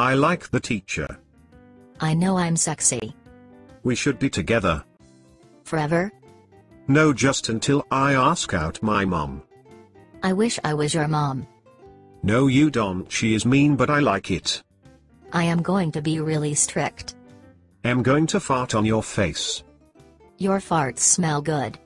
I like the teacher. I know I'm sexy. We should be together. Forever? No, just until I ask out my mom. I wish I was your mom. No, you don't. She is mean, but I like it. I am going to be really strict. I'm going to fart on your face. Your farts smell good.